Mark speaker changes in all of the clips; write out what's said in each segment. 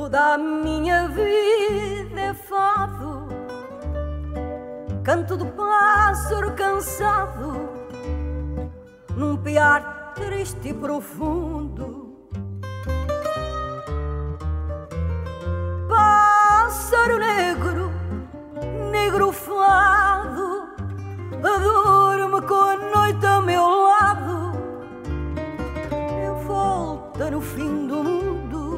Speaker 1: Toda a minha vida é fado, canto de pássaro cansado, num piar triste e profundo. Pássaro negro, negro fado, adorme com a noite a meu lado, em volta no fim do mundo.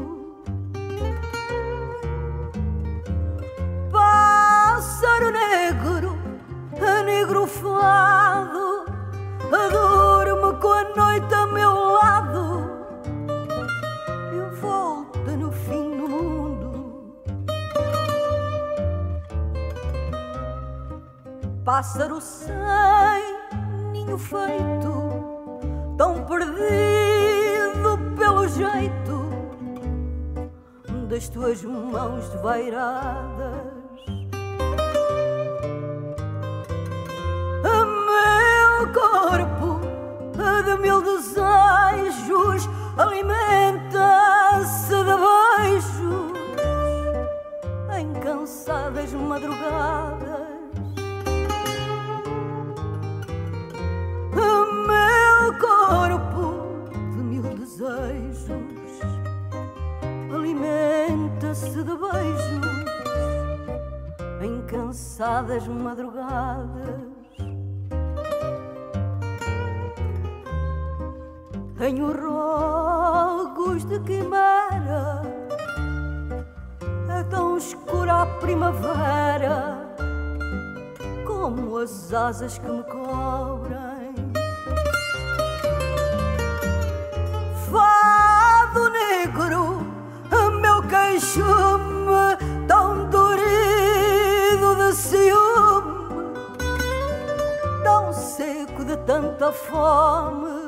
Speaker 1: Pássaro negro, negro fado, adorme com a noite a meu lado, em volta no fim do mundo. Pássaro sem ninho feito, tão perdido pelo jeito das tuas mãos desvairadas. Meu corpo de mil desejos alimenta-se de beijos em cansadas madrugadas. Meu corpo de mil desejos alimenta-se de beijos em cansadas madrugadas. Tenho rogos de quimera, é tão escura a primavera como as asas que me cobrem. Fado negro, meu queixume tão dorido de ciúme, tão seco de tanta fome.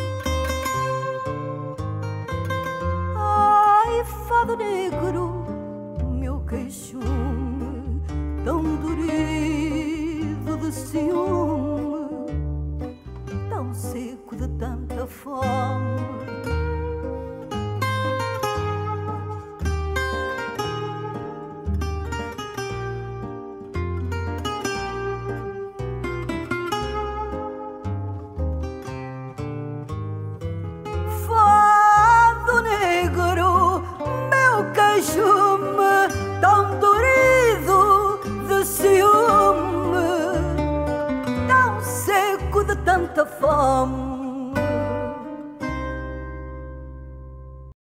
Speaker 1: Fado negro, meu queixume tão dorido de ciúme, tão seco de tanta fome. Queixume tão dorido de ciúme, tão seco de tanta fome.